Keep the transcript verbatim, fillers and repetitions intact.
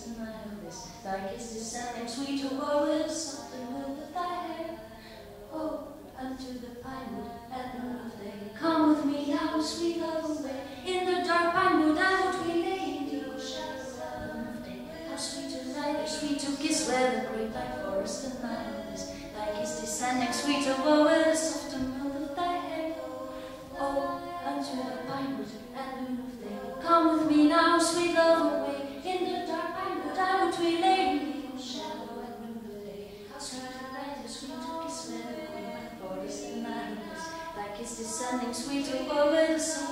and mindless, like it's descending sweet to war with a soft and will with thy hair. Oh, unto the pine wood at noon of day, come with me now, sweet love, away. In the dark pine wood out we lay, in the cool shadow at noon of day. How sweet to lie there, sweet to kiss where the great black forest and mindless, like it's descending sweet to war with a soft and will with thy hair. Oh, unto the pine wood at noon of day, come with me now, sweet love, away. In the dark pine wood out we lay, in the cool shadow at noon of day. How sweet to lie there, sweet to kiss where the great black forest and mindless, like it's descending sweet to war with a soft